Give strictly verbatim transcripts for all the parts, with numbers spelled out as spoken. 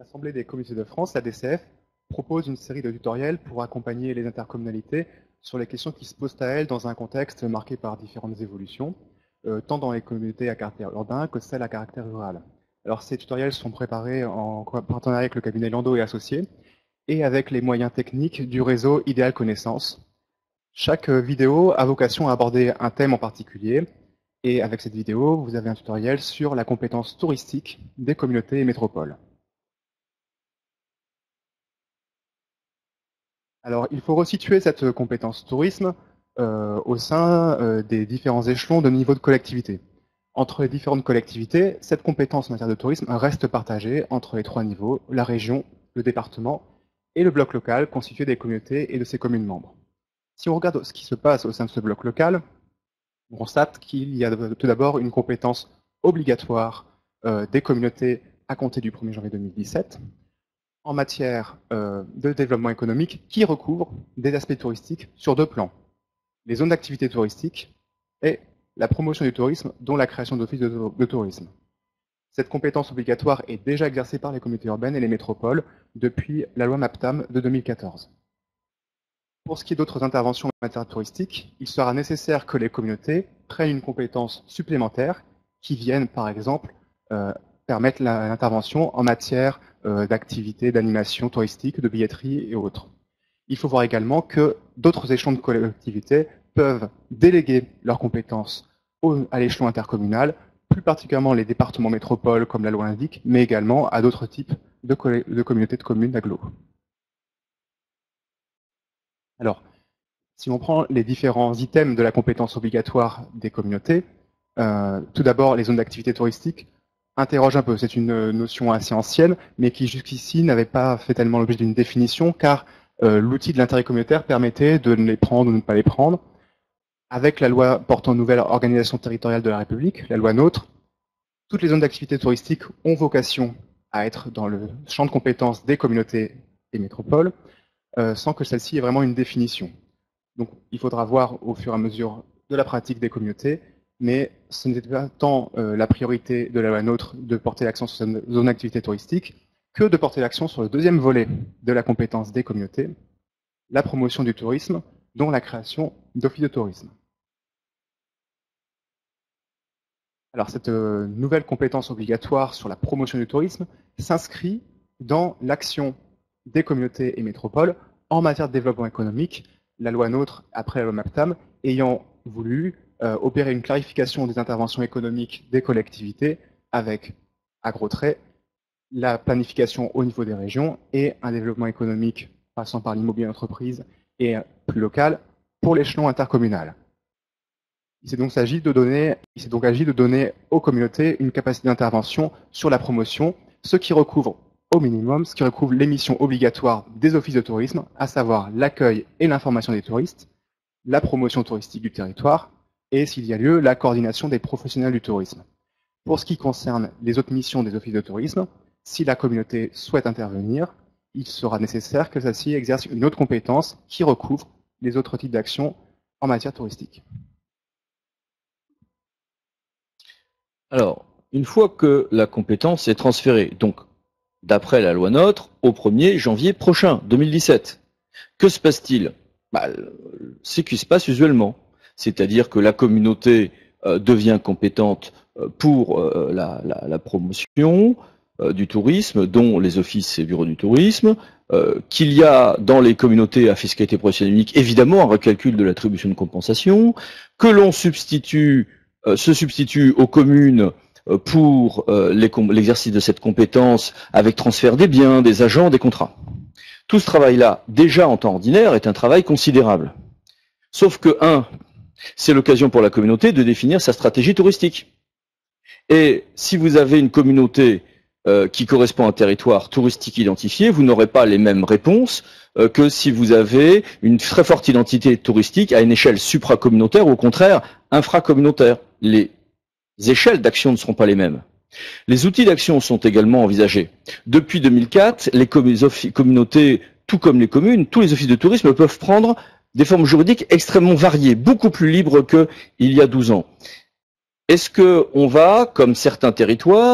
L'Assemblée des communautés de France, la D C F, propose une série de tutoriels pour accompagner les intercommunalités sur les questions qui se posent à elles dans un contexte marqué par différentes évolutions, euh, tant dans les communautés à caractère urbain que celles à caractère rural. Alors ces tutoriels sont préparés en partenariat avec le cabinet Landau et Associés et avec les moyens techniques du réseau Idéal Connaissance. Chaque vidéo a vocation à aborder un thème en particulier et avec cette vidéo, vous avez un tutoriel sur la compétence touristique des communautés et métropoles. Alors, il faut resituer cette compétence tourisme euh, au sein euh, des différents échelons de niveau de collectivité. Entre les différentes collectivités, cette compétence en matière de tourisme reste partagée entre les trois niveaux, la région, le département et le bloc local constitué des communautés et de ses communes membres. Si on regarde ce qui se passe au sein de ce bloc local, on constate qu'il y a tout d'abord une compétence obligatoire euh, des communautés à compter du premier janvier deux mille dix-sept, en matière euh, de développement économique qui recouvre des aspects touristiques sur deux plans. Les zones d'activité touristique et la promotion du tourisme, dont la création d'offices de, de tourisme. Cette compétence obligatoire est déjà exercée par les communautés urbaines et les métropoles depuis la loi MAPTAM de deux mille quatorze. Pour ce qui est d'autres interventions en matière touristique, il sera nécessaire que les communautés prennent une compétence supplémentaire qui vienne, par exemple, euh, permettre l'intervention en matière euh, d'activités, d'animation touristique, de billetterie et autres. Il faut voir également que d'autres échelons de collectivité peuvent déléguer leurs compétences au, à l'échelon intercommunal, plus particulièrement les départements métropoles, comme la loi l'indique, mais également à d'autres types de, de communautés de communes d'agglo. Alors, si on prend les différents items de la compétence obligatoire des communautés, euh, tout d'abord, les zones d'activité touristique interroge un peu. C'est une notion assez ancienne, mais qui jusqu'ici n'avait pas fait tellement l'objet d'une définition, car euh, l'outil de l'intérêt communautaire permettait de les prendre ou de ne pas les prendre. Avec la loi portant nouvelle organisation territoriale de la République, la loi NOTRe, toutes les zones d'activité touristique ont vocation à être dans le champ de compétences des communautés et métropoles, euh, sans que celle-ci ait vraiment une définition. Donc il faudra voir au fur et à mesure de la pratique des communautés, mais ce n'était pas tant euh, la priorité de la loi NOTRe de porter l'accent sur cette zone d'activité touristique que de porter l'accent sur le deuxième volet de la compétence des communautés, la promotion du tourisme, dont la création d'offices de tourisme. Alors cette euh, nouvelle compétence obligatoire sur la promotion du tourisme s'inscrit dans l'action des communautés et métropoles en matière de développement économique, la loi NOTRe après la loi MAPTAM ayant voulu euh, opérer une clarification des interventions économiques des collectivités avec, à gros traits, la planification au niveau des régions et un développement économique passant par l'immobilier d'entreprise et plus local pour l'échelon intercommunal. Il s'est donc agi de donner, il s'est donc agi de donner aux communautés une capacité d'intervention sur la promotion, ce qui recouvre au minimum, ce qui recouvre les missions obligatoires des offices de tourisme, à savoir l'accueil et l'information des touristes, la promotion touristique du territoire et, s'il y a lieu, la coordination des professionnels du tourisme. Pour ce qui concerne les autres missions des offices de tourisme, si la communauté souhaite intervenir, il sera nécessaire que celle-ci exerce une autre compétence qui recouvre les autres types d'actions en matière touristique. Alors, une fois que la compétence est transférée, donc d'après la loi NOTRe, au premier janvier prochain, deux mille dix-sept, que se passe-t-il? Bah, c'est ce qui se passe usuellement. C'est-à-dire que la communauté euh, devient compétente euh, pour euh, la, la, la promotion euh, du tourisme, dont les offices et bureaux du tourisme, euh, qu'il y a dans les communautés à fiscalité professionnelle unique, évidemment, un recalcul de l'attribution de compensation, que l'on substitue Euh, se substitue aux communes euh, pour euh, l'exercice de cette compétence avec transfert des biens, des agents, des contrats. Tout ce travail-là, déjà en temps ordinaire, est un travail considérable. Sauf que, un, c'est l'occasion pour la communauté de définir sa stratégie touristique. Et si vous avez une communauté euh, qui correspond à un territoire touristique identifié, vous n'aurez pas les mêmes réponses euh, que si vous avez une très forte identité touristique à une échelle supracommunautaire ou au contraire infracommunautaire. Les échelles d'action ne seront pas les mêmes. Les outils d'action sont également envisagés. Depuis deux mille quatre, les communautés, tout comme les communes, tous les offices de tourisme peuvent prendre des formes juridiques extrêmement variées, beaucoup plus libres qu'il y a douze ans. Est-ce qu'on va, comme certains territoires,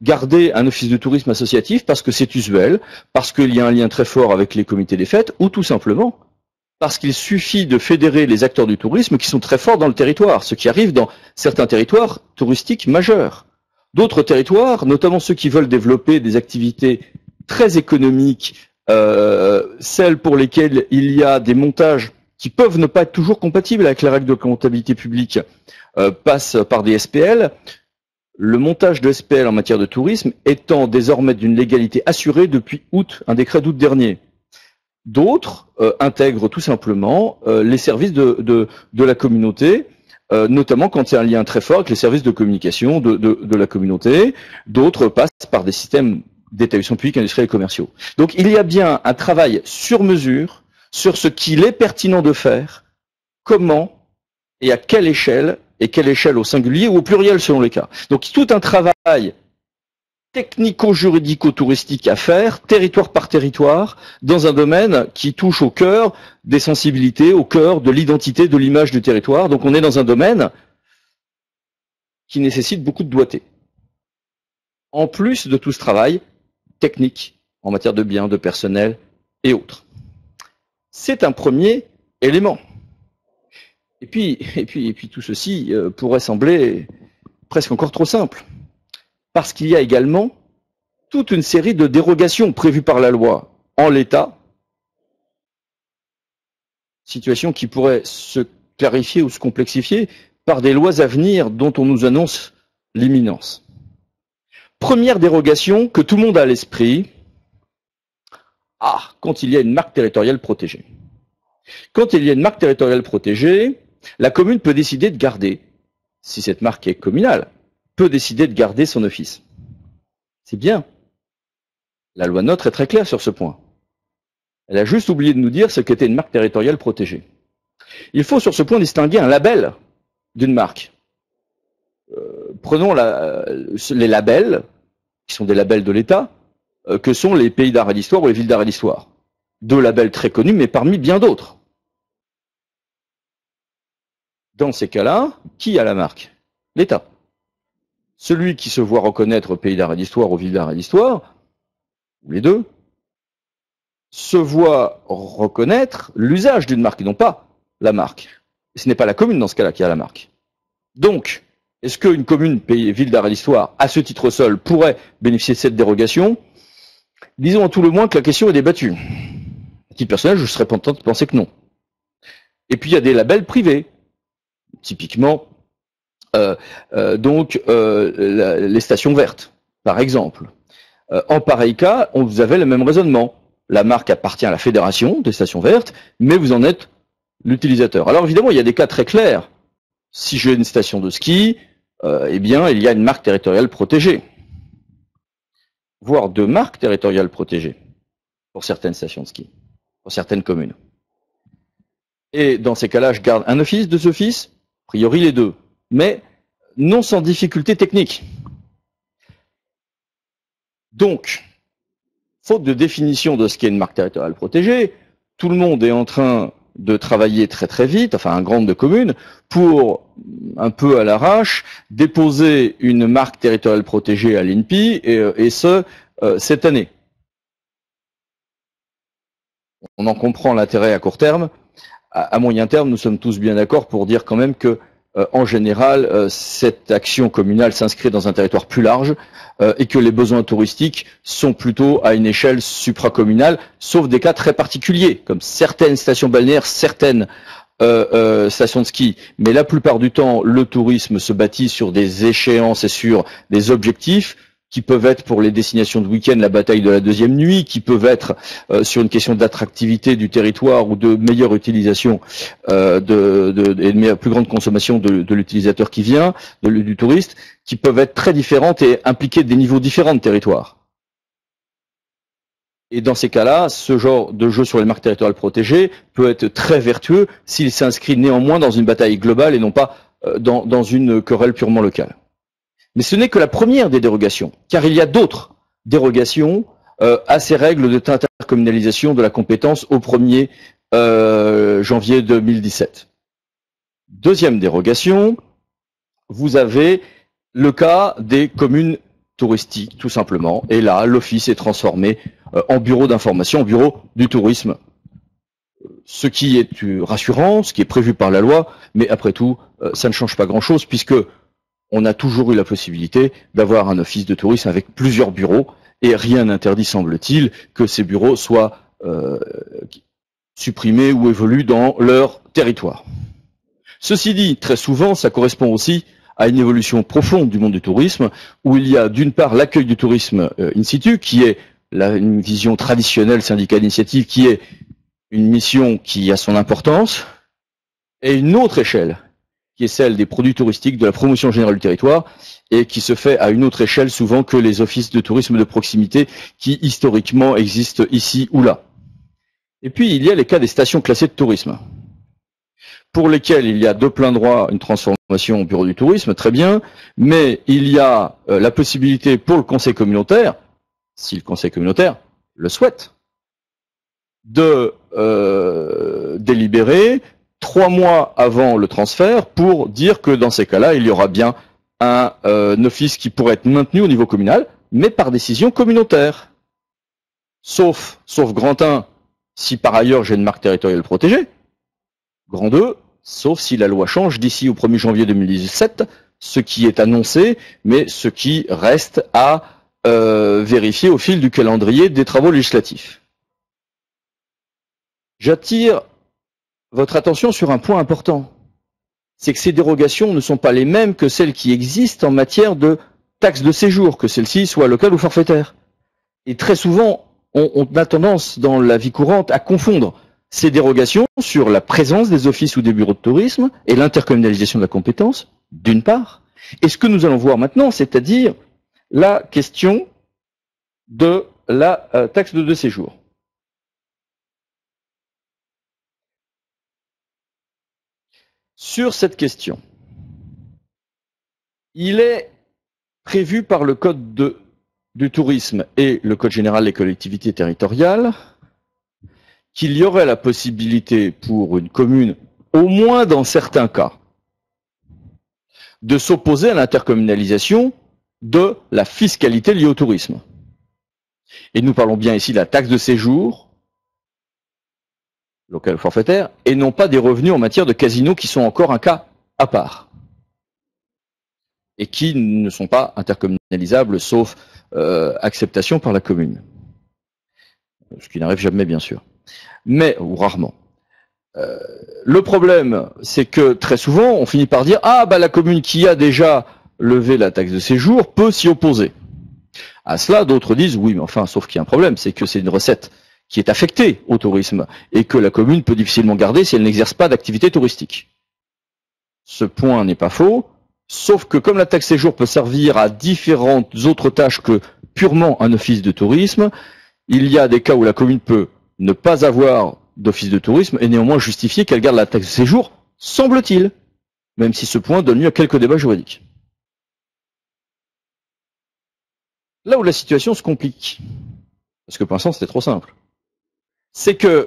garder un office de tourisme associatif parce que c'est usuel, parce qu'il y a un lien très fort avec les comités des fêtes, ou tout simplement parce qu'il suffit de fédérer les acteurs du tourisme qui sont très forts dans le territoire, ce qui arrive dans certains territoires touristiques majeurs. D'autres territoires, notamment ceux qui veulent développer des activités très économiques, euh, celles pour lesquelles il y a des montages qui peuvent ne pas être toujours compatibles avec les règles de comptabilité publique, euh, passent par des S P L. Le montage de S P L en matière de tourisme étant désormais d'une légalité assurée depuis août, un décret d'août dernier. D'autres euh, intègrent tout simplement euh, les services de, de, de la communauté, euh, notamment quand il y a un lien très fort avec les services de communication de, de, de la communauté. D'autres passent par des systèmes d'établissement public, industriels et commerciaux. Donc il y a bien un travail sur mesure sur ce qu'il est pertinent de faire, comment et à quelle échelle, et quelle échelle au singulier ou au pluriel selon les cas. Donc tout un travail technico-juridico-touristique à faire, territoire par territoire, dans un domaine qui touche au cœur des sensibilités, au cœur de l'identité, de l'image du territoire. Donc on est dans un domaine qui nécessite beaucoup de doigté. En plus de tout ce travail technique en matière de biens, de personnel et autres. C'est un premier élément. Et puis, et puis, et puis tout ceci euh, pourrait sembler presque encore trop simple. Parce qu'il y a également toute une série de dérogations prévues par la loi en l'état, situation qui pourrait se clarifier ou se complexifier par des lois à venir dont on nous annonce l'imminence. Première dérogation que tout le monde a à l'esprit, ah, quand il y a une marque territoriale protégée. Quand il y a une marque territoriale protégée, la commune peut décider de garder, si cette marque est communale, peut décider de garder son office. C'est bien. La loi NOTRe est très claire sur ce point. Elle a juste oublié de nous dire ce qu'était une marque territoriale protégée. Il faut sur ce point distinguer un label d'une marque. Euh, prenons la, les labels, qui sont des labels de l'État, euh, que sont les pays d'art et d'histoire ou les villes d'art et d'histoire. Deux labels très connus, mais parmi bien d'autres. Dans ces cas-là, qui a la marque? L'État. Celui qui se voit reconnaître pays d'art et d'histoire ou ville d'art et d'histoire, ou les deux, se voit reconnaître l'usage d'une marque et non pas la marque. Et ce n'est pas la commune dans ce cas-là qui a la marque. Donc, est-ce qu'une commune, pays, ville d'art et d'histoire, à ce titre seul, pourrait bénéficier de cette dérogation? Disons à tout le moins que la question est débattue. À titre personnel, je serais content de penser que non. Et puis il y a des labels privés. Typiquement, euh, euh, donc euh, la, les stations vertes, par exemple. Euh, en pareil cas, on, vous avez le même raisonnement. La marque appartient à la fédération des stations vertes, mais vous en êtes l'utilisateur. Alors évidemment, il y a des cas très clairs. Si j'ai une station de ski, euh, eh bien, il y a une marque territoriale protégée, voire deux marques territoriales protégées pour certaines stations de ski, pour certaines communes. Et dans ces cas-là, je garde un office, deux offices, a priori les deux, mais non sans difficulté technique. Donc, faute de définition de ce qu'est une marque territoriale protégée, tout le monde est en train de travailler très très vite, enfin un grand nombre de communes, pour, un peu à l'arrache, déposer une marque territoriale protégée à l'I N P I, et, et ce, euh, cette année. On en comprend l'intérêt à court terme. À moyen terme, nous sommes tous bien d'accord pour dire quand même que, euh, en général, euh, cette action communale s'inscrit dans un territoire plus large euh, et que les besoins touristiques sont plutôt à une échelle supracommunale, sauf des cas très particuliers, comme certaines stations balnéaires, certaines euh, euh, stations de ski. Mais la plupart du temps, le tourisme se bâtit sur des échéances et sur des objectifs qui peuvent être pour les destinations de week-end la bataille de la deuxième nuit, qui peuvent être euh, sur une question d'attractivité du territoire ou de meilleure utilisation euh, de, de, et de meilleure, plus grande consommation de, de l'utilisateur qui vient, de, du touriste, qui peuvent être très différentes et impliquer des niveaux différents de territoire. Et dans ces cas-là, ce genre de jeu sur les marques territoriales protégées peut être très vertueux s'il s'inscrit néanmoins dans une bataille globale et non pas euh, dans, dans une querelle purement locale. Mais ce n'est que la première des dérogations, car il y a d'autres dérogations euh, à ces règles d'intercommunalisation de la compétence au premier euh, janvier deux mille dix-sept. Deuxième dérogation, vous avez le cas des communes touristique, tout simplement. Et là, l'office est transformé euh, en bureau d'information, en bureau du tourisme. Ce qui est rassurant, ce qui est prévu par la loi, mais après tout, euh, ça ne change pas grand-chose, puisque on a toujours eu la possibilité d'avoir un office de tourisme avec plusieurs bureaux, et rien n'interdit, semble-t-il, que ces bureaux soient euh, supprimés ou évoluent dans leur territoire. Ceci dit, très souvent, ça correspond aussi à une évolution profonde du monde du tourisme, où il y a d'une part l'accueil du tourisme euh, in situ, qui est la, une vision traditionnelle syndicat d'initiative, qui est une mission qui a son importance, et une autre échelle, qui est celle des produits touristiques, de la promotion générale du territoire, et qui se fait à une autre échelle souvent que les offices de tourisme de proximité qui historiquement existent ici ou là. Et puis il y a les cas des stations classées de tourisme, pour lesquelles il y a de plein droit une transformation au bureau du tourisme, très bien, mais il y a euh, la possibilité pour le conseil communautaire, si le conseil communautaire le souhaite, de euh, délibérer trois mois avant le transfert pour dire que dans ces cas-là, il y aura bien un, euh, un office qui pourrait être maintenu au niveau communal, mais par décision communautaire. Sauf, sauf grand un, si par ailleurs j'ai une marque territoriale protégée. Grand deux, sauf si la loi change d'ici au premier janvier deux mille dix-sept, ce qui est annoncé, mais ce qui reste à euh, vérifier au fil du calendrier des travaux législatifs. J'attire votre attention sur un point important. C'est que ces dérogations ne sont pas les mêmes que celles qui existent en matière de taxes de séjour, que celles-ci soient locales ou forfaitaires. Et très souvent, on, on a tendance dans la vie courante à confondre ces dérogations sur la présence des offices ou des bureaux de tourisme et l'intercommunalisation de la compétence, d'une part, et ce que nous allons voir maintenant, c'est-à-dire la question de la euh, taxe de, de séjour. Sur cette question, il est prévu par le Code de, du tourisme et le Code général des collectivités territoriales qu'il y aurait la possibilité pour une commune, au moins dans certains cas, de s'opposer à l'intercommunalisation de la fiscalité liée au tourisme. Et nous parlons bien ici de la taxe de séjour, local forfaitaire, et non pas des revenus en matière de casino qui sont encore un cas à part et qui ne sont pas intercommunalisables sauf euh, acceptation par la commune, ce qui n'arrive jamais bien sûr, mais ou rarement. Euh, le problème, c'est que très souvent on finit par dire ah bah la commune qui a déjà levé la taxe de séjour peut s'y opposer. À cela, d'autres disent oui, mais enfin, sauf qu'il y a un problème, c'est que c'est une recette qui est affectée au tourisme et que la commune peut difficilement garder si elle n'exerce pas d'activité touristique. Ce point n'est pas faux, sauf que comme la taxe séjour peut servir à différentes autres tâches que purement un office de tourisme, il y a des cas où la commune peut ne pas avoir d'office de tourisme et néanmoins justifier qu'elle garde la taxe de séjour, semble-t-il, même si ce point donne lieu à quelques débats juridiques. Là où la situation se complique, parce que pour l'instant c'était trop simple, c'est que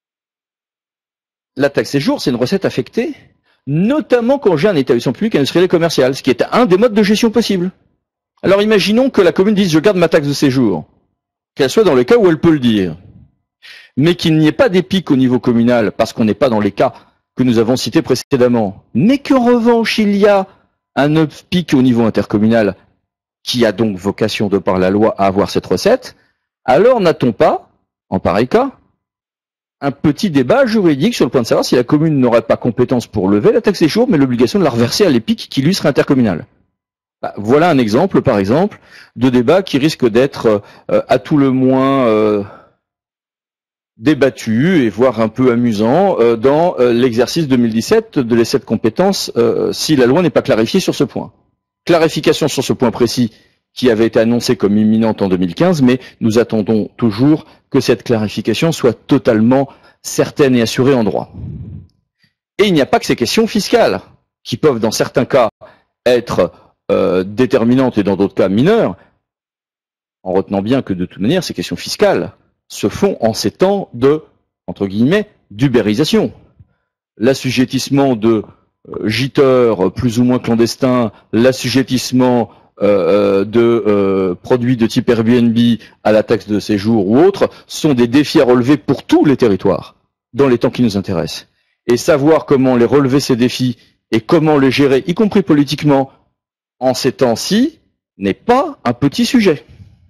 la taxe séjour, c'est une recette affectée, notamment quand j'ai un établissement public industriel et commercial, ce qui est un des modes de gestion possibles. Alors imaginons que la commune dise je garde ma taxe de séjour, qu'elle soit dans le cas où elle peut le dire, mais qu'il n'y ait pas des pics au niveau communal, parce qu'on n'est pas dans les cas que nous avons cités précédemment, mais qu'en revanche il y a un pic au niveau intercommunal, qui a donc vocation de par la loi à avoir cette recette, alors n'a-t-on pas, en pareil cas, un petit débat juridique sur le point de savoir si la commune n'aurait pas compétence pour lever la taxe séjour, mais l'obligation de la reverser à l'EPIC qui lui serait intercommunal. Bah, voilà un exemple, par exemple, de débat qui risque d'être euh, à tout le moins euh, débattu et voire un peu amusant euh, dans euh, l'exercice deux mille dix-sept de l'essai de compétences euh, si la loi n'est pas clarifiée sur ce point. Clarification sur ce point précis qui avait été annoncée comme imminente en deux mille quinze, mais nous attendons toujours que cette clarification soit totalement certaine et assurée en droit. Et il n'y a pas que ces questions fiscales, qui peuvent dans certains cas être euh, déterminantes et dans d'autres cas mineures, en retenant bien que de toute manière, ces questions fiscales se font en ces temps de, entre guillemets, d'ubérisation. L'assujettissement de euh, gîteurs plus ou moins clandestins, l'assujettissement euh, de euh, produits de type Airbnb à la taxe de séjour ou autre sont des défis à relever pour tous les territoires dans les temps qui nous intéressent. Et savoir comment les relever ces défis et comment les gérer, y compris politiquement, en ces temps-ci, n'est pas un petit sujet.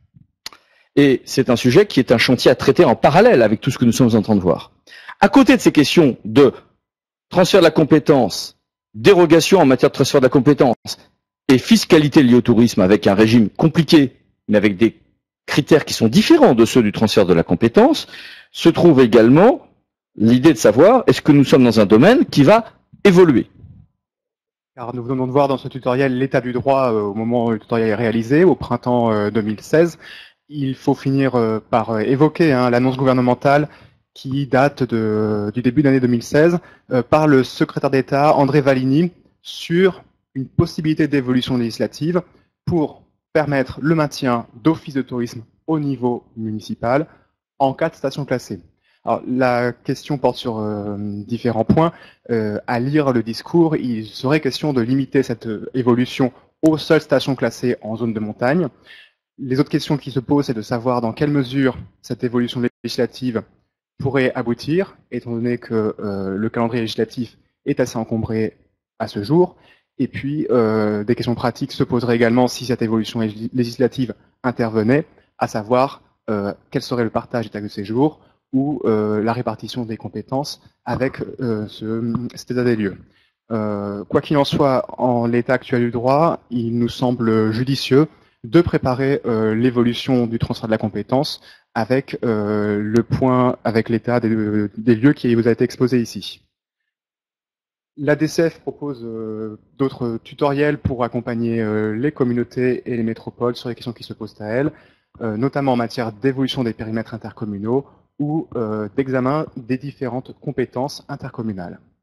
Et c'est un sujet qui est un chantier à traiter en parallèle avec tout ce que nous sommes en train de voir. À côté de ces questions de transfert de la compétence, dérogation en matière de transfert de la compétence et fiscalité liée au tourisme avec un régime compliqué, mais avec des critères qui sont différents de ceux du transfert de la compétence, se trouve également l'idée de savoir est-ce que nous sommes dans un domaine qui va évoluer. Alors, nous venons de voir dans ce tutoriel l'état du droit euh, au moment où le tutoriel est réalisé, au printemps euh, deux mille seize. Il faut finir euh, par euh, évoquer hein, l'annonce gouvernementale qui date de, du début de l'année deux mille seize euh, par le secrétaire d'État André Valigny sur une possibilité d'évolution législative pour permettre le maintien d'offices de tourisme au niveau municipal en cas de station classée. Alors, la question porte sur euh, différents points. Euh, à lire le discours, il serait question de limiter cette euh, évolution aux seules stations classées en zone de montagne. Les autres questions qui se posent, c'est de savoir dans quelle mesure cette évolution législative pourrait aboutir, étant donné que euh, le calendrier législatif est assez encombré à ce jour. Et puis, euh, des questions pratiques se poseraient également si cette évolution législative intervenait, à savoir euh, quel serait le partage des taxes de séjour, ou euh, la répartition des compétences avec euh, ce, cet état des lieux. Euh, quoi qu'il en soit, en l'état actuel du droit, il nous semble judicieux de préparer euh, l'évolution du transfert de la compétence avec euh, le point, avec l'état des, des lieux qui vous a été exposé ici. L'A D C F propose euh, d'autres tutoriels pour accompagner euh, les communautés et les métropoles sur les questions qui se posent à elles, euh, notamment en matière d'évolution des périmètres intercommunaux ou euh, d'examen des différentes compétences intercommunales.